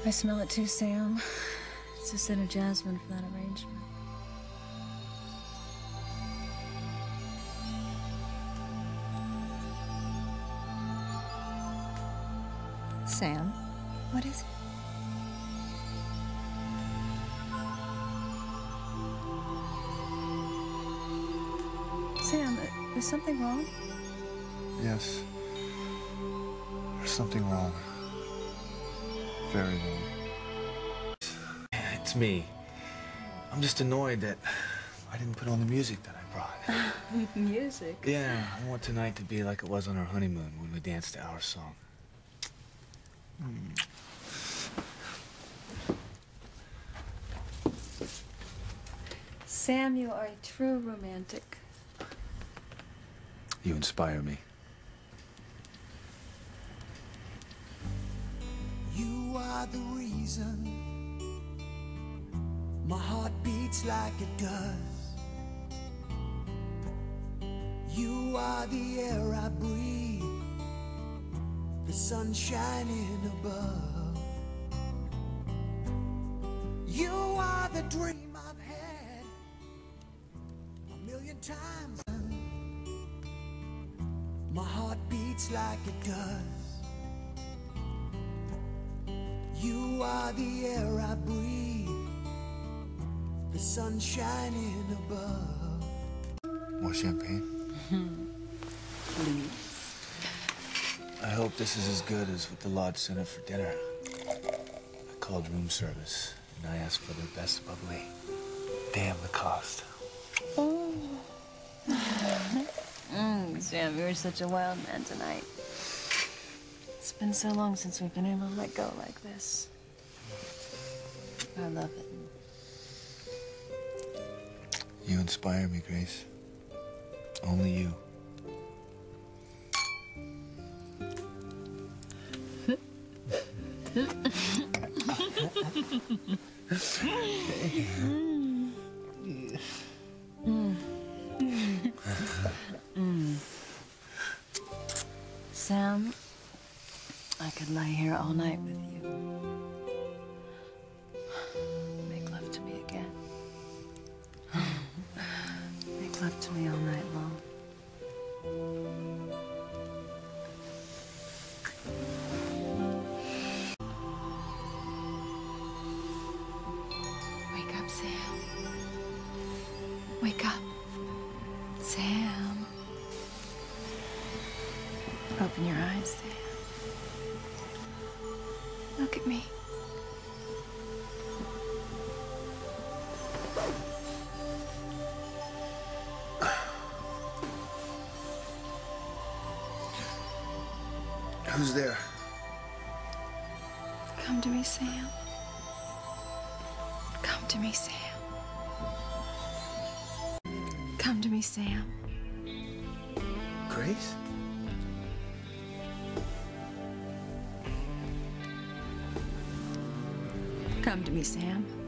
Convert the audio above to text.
I smell it too, Sam. It's the scent of jasmine for that arrangement. Sam, what is it? Sam, is something wrong? Yes. There's something wrong. Very wrong. It's me. I'm just annoyed that I didn't put on the music that I brought. Music? Yeah, I want tonight to be like it was on our honeymoon when we danced to our song. Sam, you are a true romantic. You inspire me. You are the reason my heart beats like it does. You are the air I breathe, the sun shining above. You are the dream I've had a million times. My heart beats like it does. You are the air I breathe, the sun shining above. More champagne? Please. I hope this is as good as what the lodge sent up for dinner. I called room service, and I asked for their best bubbly. Damn the cost. Oh. Sam, you're such a wild man tonight. It's been so long since we've been able to let go like this. I love it. You inspire me, Grace. Only you. Sam, I could lie here all night with you. Make love to me again. Make love to me all night long. Wake up, Sam. Wake up. Sam. Open your eyes, Sam. Look at me. Who's there? Come to me, Sam. Come to me, Sam. Come to me, Sam. Grace? Come to me, Sam.